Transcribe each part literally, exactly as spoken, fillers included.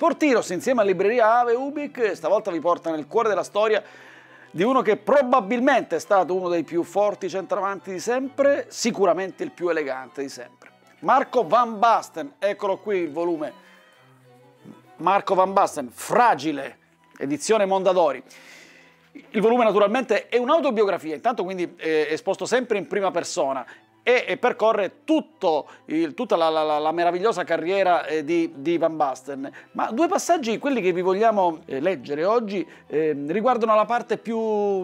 Sportiros, insieme a Libreria Ave Ubik, stavolta vi porta nel cuore della storia di uno che probabilmente è stato uno dei più forti centravanti di sempre, sicuramente il più elegante di sempre. Marco Van Basten, eccolo qui il volume. Marco Van Basten, Fragile, edizione Mondadori. Il volume naturalmente è un'autobiografia, intanto quindi è esposto sempre in prima persona e, e percorre tutto il, tutta la, la, la meravigliosa carriera eh, di, di Van Basten. Ma due passaggi, quelli che vi vogliamo eh, leggere oggi, eh, riguardano la parte più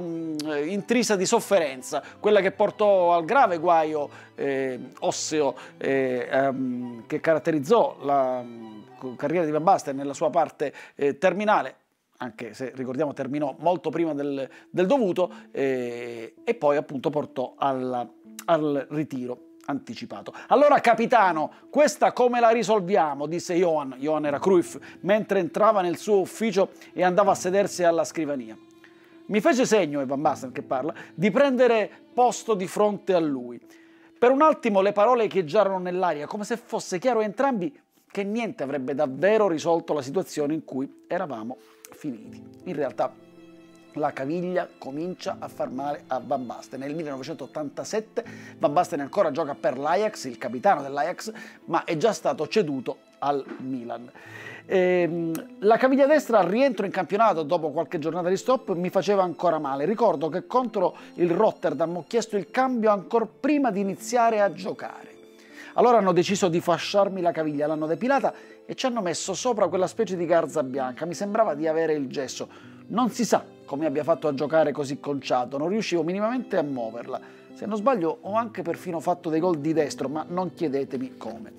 mh, intrisa di sofferenza, quella che portò al grave guaio eh, osseo eh, ehm, che caratterizzò la mh, carriera di Van Basten nella sua parte eh, terminale, anche se ricordiamo terminò molto prima del, del dovuto, eh, e poi appunto portò al, al ritiro anticipato. Allora capitano, questa come la risolviamo? Disse Johan, Johan era Cruyff, mentre entrava nel suo ufficio e andava a sedersi alla scrivania. Mi fece segno, è Van Basten che parla, di prendere posto di fronte a lui. Per un attimo le parole echeggiarono nell'aria, come se fosse chiaro a entrambi che niente avrebbe davvero risolto la situazione in cui eravamo finiti. In realtà la caviglia comincia a far male a Van Basten. Nel millenovecentottantasette Van Basten ancora gioca per l'Ajax, il capitano dell'Ajax, ma è già stato ceduto al Milan. Ehm, la caviglia destra al rientro in campionato dopo qualche giornata di stop mi faceva ancora male. Ricordo che contro il Rotterdam ho chiesto il cambio ancora prima di iniziare a giocare. Allora hanno deciso di fasciarmi la caviglia, l'hanno depilata e ci hanno messo sopra quella specie di garza bianca. Mi sembrava di avere il gesso. Non si sa come abbia fatto a giocare così conciato, non riuscivo minimamente a muoverla. Se non sbaglio ho anche perfino fatto dei gol di destro, ma non chiedetemi come.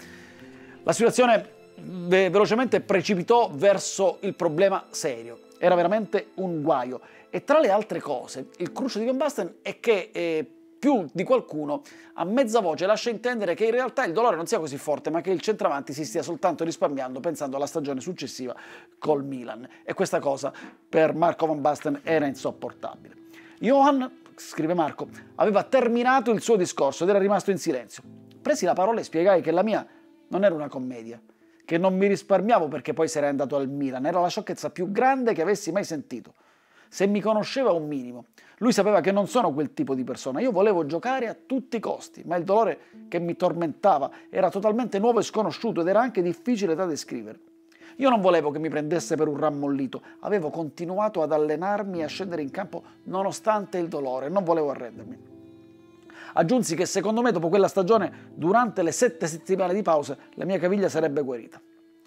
La situazione ve velocemente precipitò verso il problema serio. Era veramente un guaio. E tra le altre cose, il cruccio di Van Basten è che eh, più di qualcuno a mezza voce lascia intendere che in realtà il dolore non sia così forte, ma che il centravanti si stia soltanto risparmiando pensando alla stagione successiva col Milan. E questa cosa per Marco Van Basten era insopportabile. Johan, scrive Marco, aveva terminato il suo discorso ed era rimasto in silenzio. Presi la parola e spiegai che la mia non era una commedia, che non mi risparmiavo perché poi sarei andato al Milan, era la sciocchezza più grande che avessi mai sentito. Se mi conosceva un minimo, lui sapeva che non sono quel tipo di persona. Io volevo giocare a tutti i costi, ma il dolore che mi tormentava era totalmente nuovo e sconosciuto ed era anche difficile da descrivere. Io non volevo che mi prendesse per un rammollito, avevo continuato ad allenarmi e a scendere in campo nonostante il dolore, non volevo arrendermi. Aggiunsi che secondo me dopo quella stagione, durante le sette settimane di pause, la mia caviglia sarebbe guarita.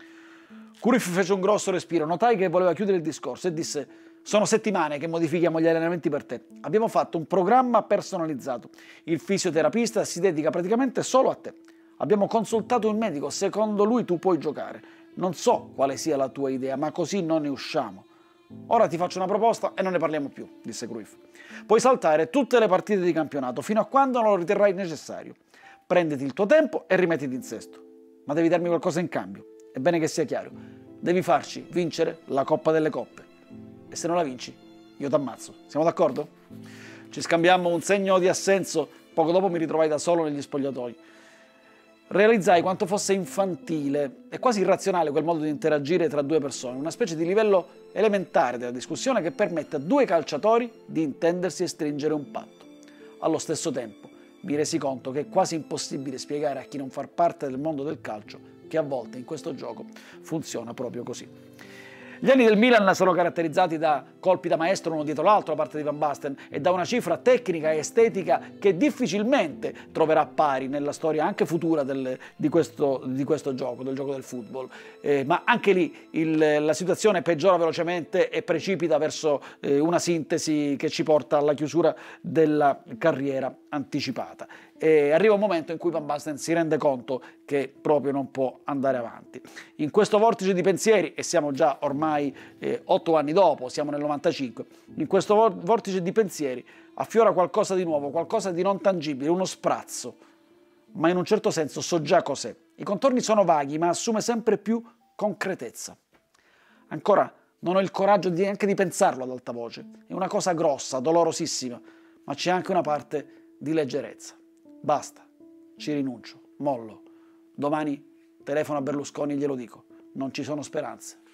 Cruyff fece un grosso respiro, notai che voleva chiudere il discorso e disse: sono settimane che modifichiamo gli allenamenti per te. Abbiamo fatto un programma personalizzato. Il fisioterapista si dedica praticamente solo a te. Abbiamo consultato un medico, secondo lui tu puoi giocare. Non so quale sia la tua idea, ma così non ne usciamo. Ora ti faccio una proposta e non ne parliamo più, disse Cruyff. Puoi saltare tutte le partite di campionato fino a quando non lo riterrai necessario. Prenditi il tuo tempo e rimettiti in sesto. Ma devi darmi qualcosa in cambio. È bene che sia chiaro. Devi farci vincere la Coppa delle Coppe. E se non la vinci, io t'ammazzo. Siamo d'accordo? Ci scambiammo un segno di assenso, poco dopo mi ritrovai da solo negli spogliatoi. Realizzai quanto fosse infantile e quasi irrazionale quel modo di interagire tra due persone, una specie di livello elementare della discussione che permette a due calciatori di intendersi e stringere un patto. Allo stesso tempo mi resi conto che è quasi impossibile spiegare a chi non fa parte del mondo del calcio che a volte in questo gioco funziona proprio così. Gli anni del Milan sono caratterizzati da colpi da maestro uno dietro l'altro da parte di Van Basten e da una cifra tecnica e estetica che difficilmente troverà pari nella storia anche futura del, di, questo, di questo gioco, del gioco del football. Eh, ma anche lì il, la situazione peggiora velocemente e precipita verso eh, una sintesi che ci porta alla chiusura della carriera anticipata. E arriva un momento in cui Van Basten si rende conto che proprio non può andare avanti. In questo vortice di pensieri, e siamo già ormai eh, otto anni dopo, siamo nel novantacinque, in questo vortice di pensieri affiora qualcosa di nuovo, qualcosa di non tangibile, uno sprazzo, ma in un certo senso so già cos'è. I contorni sono vaghi, ma assume sempre più concretezza. Ancora non ho il coraggio di, neanche di pensarlo ad alta voce. È una cosa grossa, dolorosissima, ma c'è anche una parte di leggerezza. Basta, ci rinuncio, mollo. Domani telefono a Berlusconi e glielo dico. Non ci sono speranze.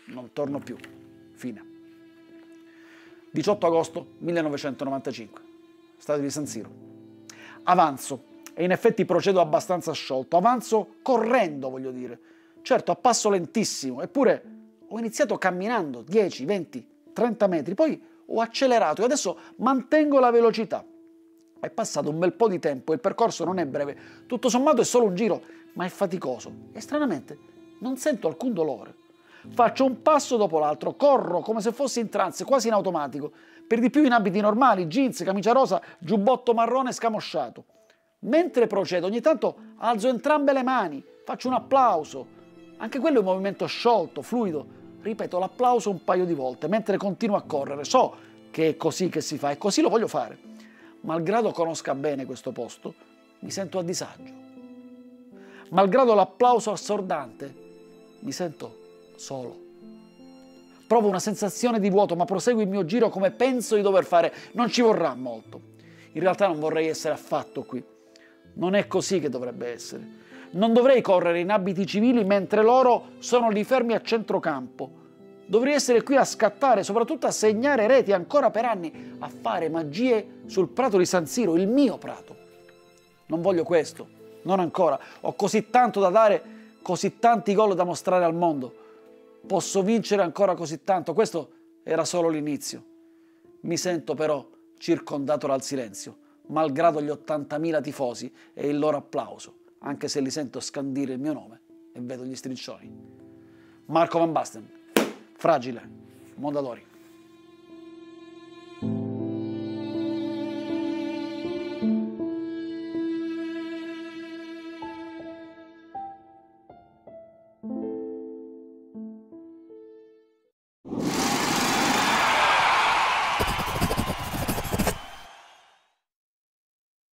non torno più. Fine. diciotto agosto millenovecentonovantacinque, stadio di San Siro. Avanzo, e in effetti procedo abbastanza sciolto, avanzo correndo, voglio dire. Certo, a passo lentissimo, eppure ho iniziato camminando dieci, venti, trenta metri, poi ho accelerato e adesso mantengo la velocità. È passato un bel po' di tempo e il percorso non è breve, tutto sommato è solo un giro, ma è faticoso e stranamente non sento alcun dolore. Faccio un passo dopo l'altro, corro come se fossi in trance, quasi in automatico, per di più in abiti normali, jeans, camicia rosa, giubbotto marrone scamosciato. Mentre procedo, ogni tanto alzo entrambe le mani, faccio un applauso. Anche quello è un movimento sciolto, fluido. Ripeto l'applauso un paio di volte, mentre continuo a correre. So che è così che si fa e così lo voglio fare. Malgrado conosca bene questo posto, mi sento a disagio. Malgrado l'applauso assordante, mi sento solo. Provo una sensazione di vuoto, ma proseguo il mio giro come penso di dover fare. Non ci vorrà molto. In realtà non vorrei essere affatto qui. Non è così che dovrebbe essere. Non dovrei correre in abiti civili mentre loro sono lì fermi a centrocampo. Dovrei essere qui a scattare, soprattutto a segnare reti ancora per anni, a fare magie sul prato di San Siro, il mio prato. Non voglio questo, non ancora. Ho così tanto da dare, così tanti gol da mostrare al mondo. Posso vincere ancora così tanto. Questo era solo l'inizio. Mi sento però circondato dal silenzio, malgrado gli ottantamila tifosi e il loro applauso, anche se li sento scandire il mio nome e vedo gli striscioni. Marco Van Basten, Fragile, Mondadori.